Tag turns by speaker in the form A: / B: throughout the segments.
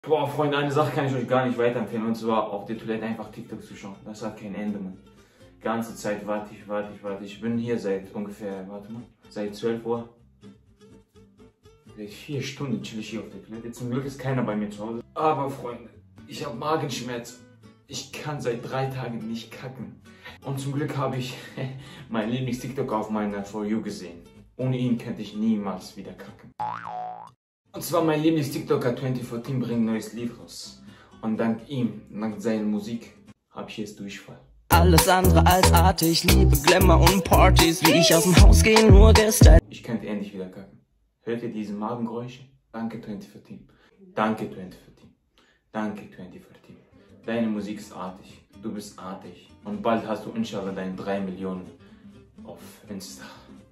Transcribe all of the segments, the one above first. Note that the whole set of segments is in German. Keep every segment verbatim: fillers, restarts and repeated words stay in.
A: Boah, Freunde, eine Sache kann ich euch gar nicht weiterempfehlen, und zwar auf der Toilette einfach TikTok zu schauen. Das hat kein Ende, Mann. Die ganze Zeit warte ich, warte ich, warte ich. Ich bin hier seit ungefähr, warte mal, seit zwölf Uhr. Seit vier Stunden chill ich hier auf der Toilette. Zum Glück ist keiner bei mir zu Hause. Aber Freunde, ich habe Magenschmerzen. Ich kann seit drei Tagen nicht kacken. Und zum Glück habe ich meinen Lieblings-TikTok auf meiner For You gesehen. Ohne ihn könnte ich niemals wieder kacken. Und zwar mein Lieblings-TikToker vierundzwanzig vierzehn bringt ein neues Lied raus. Und dank ihm, dank seiner Musik, habe ich jetzt Durchfall.
B: Alles andere als artig, liebe Glamour und Partys, wie ich aus dem Haus gehe, nur gestern.
A: Ich könnte endlich wieder kacken. Hört ihr diese Magengeräusche? Danke vierundzwanzig vierzehn. Danke vierundzwanzig vierzehn. Danke vierundzwanzig vierzehn. Deine Musik ist artig. Du bist artig. Und bald hast du inshallah deine drei Millionen auf Insta.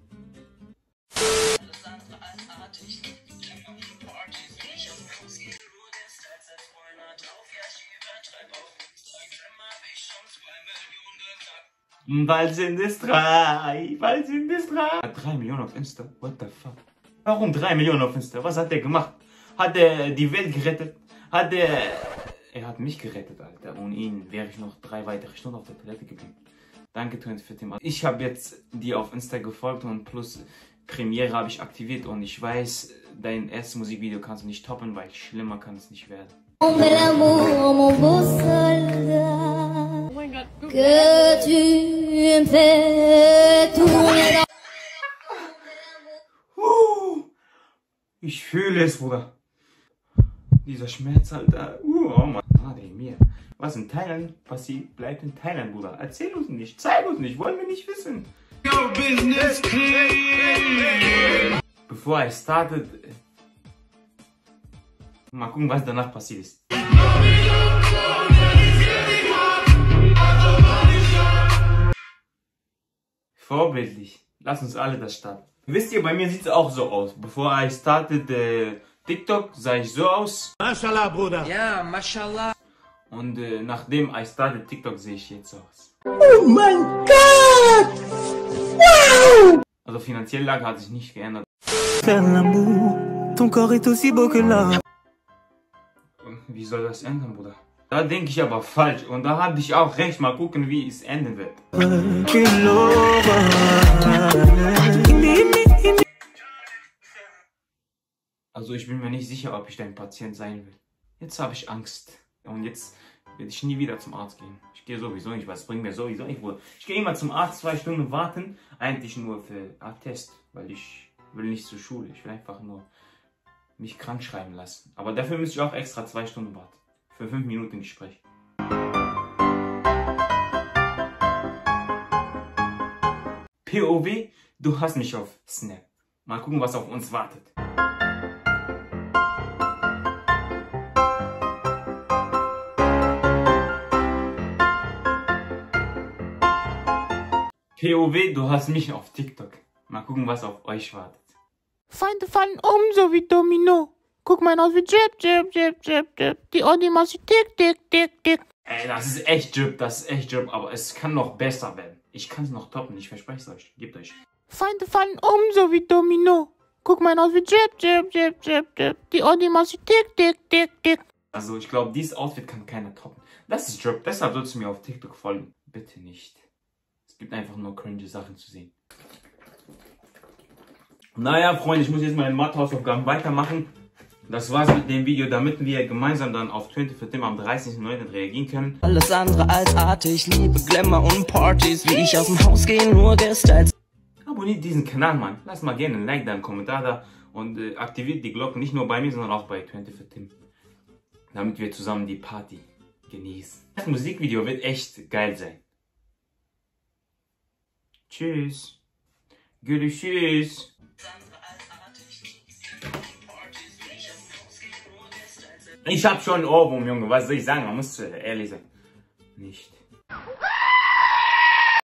B: Alles andere als artig, liebe Glamour und Partys, wie ich aus dem Haus gehe, nur gestern als Freunde drauf. Ja, ich übertreibe auf Insta, Glamour hab ich schon zwei Millionen geknackt.
A: Bald sind es drei, bald sind es drei. Hat drei Millionen auf Insta? What the fuck? Warum drei Millionen auf Insta? Was hat der gemacht? Hat er die Welt gerettet? Hat er... Er hat mich gerettet, Alter. Ohne ihn wäre ich noch drei weitere Stunden auf der Toilette geblieben. Danke vierundzwanzig vierzehn. Ich habe jetzt dir auf Insta gefolgt und plus Premiere habe ich aktiviert. Und ich weiß, dein erstes Musikvideo kannst du nicht toppen, weil schlimmer kann es nicht werden.
C: Oh mein Gott. Que tu me fais tourner.
A: Ich fühle es, Bruder. Dieser Schmerz, Alter. Uh, oh Mann. Warte mir. Was in Thailand passiert, bleibt in Thailand, Bruder. Erzähl uns nicht, zeig uns nicht, wollen wir nicht wissen. Your business clean. Bevor er startet, mal gucken, was danach passiert ist. Vorbildlich. Lass uns alle das starten. Wisst ihr, bei mir sieht es auch so aus. Bevor ich startete äh, TikTok, sah ich so aus.
D: Mashallah, Bruder.
B: Ja, Mashallah.
A: Und äh, nachdem ich startete TikTok, sehe ich jetzt so aus.
D: Oh mein Gott! Wow!
A: Also finanzielle Lage hat sich nicht geändert. Wie soll das ändern, Bruder? Da denke ich aber falsch. Und da habe ich auch recht. Mal gucken, wie es enden wird. Also ich bin mir nicht sicher, ob ich dein Patient sein will. Jetzt habe ich Angst. Und jetzt werde ich nie wieder zum Arzt gehen. Ich gehe sowieso nicht, was bringt mir sowieso nicht. Ich gehe immer zum Arzt, zwei Stunden warten. Eigentlich nur für Attest, weil ich will nicht zur Schule. Ich will einfach nur mich krank schreiben lassen. Aber dafür müsste ich auch extra zwei Stunden warten. Für fünf Minuten Gespräch. P O W, du hast mich auf Snap. Mal gucken, was auf uns wartet. P O W, du hast mich auf TikTok. Mal gucken, was auf euch wartet.
E: Feinde fallen um, so wie Domino. Guck mal aus wie Jip, Jip, Jip, Jip, Jip. Die Audi macht sie tick, tick, tick, tick.
A: Ey, das ist echt Jip, das ist echt Jip, aber es kann noch besser werden. Ich kann es noch toppen, ich verspreche es euch. Gebt euch.
E: Feinde fallen um, so wie Domino. Guck mal aus wie Jip, Jip, Jip, Jip, Jip. Die Audi macht sie tick, tick, tick, tick.
A: Also ich glaube, dieses Outfit kann keiner toppen. Das ist Jip, deshalb sollst du mir auf TikTok folgen. Bitte nicht. Es gibt einfach nur cringe Sachen zu sehen. Naja, Freunde, ich muss jetzt meine Mathehausaufgaben weitermachen. Das war's mit dem Video, damit wir gemeinsam dann auf vierundzwanzig vierzehn am dreißigsten neunten reagieren können.
B: Alles andere als artig, liebe Glamour und Partys, wie ich aus dem Haus gehe, nur gestern.
A: Abonniert diesen Kanal, Mann. Lasst mal gerne ein Like da, einen Kommentar da und äh, aktiviert die Glocke, nicht nur bei mir, sondern auch bei vierundzwanzig vierzehn. Damit wir zusammen die Party genießen. Das Musikvideo wird echt geil sein. Tschüss. Tschüss. Ich hab schon einen Ohrwurm, Junge. Was soll ich sagen? Man muss ehrlich sein. Nicht.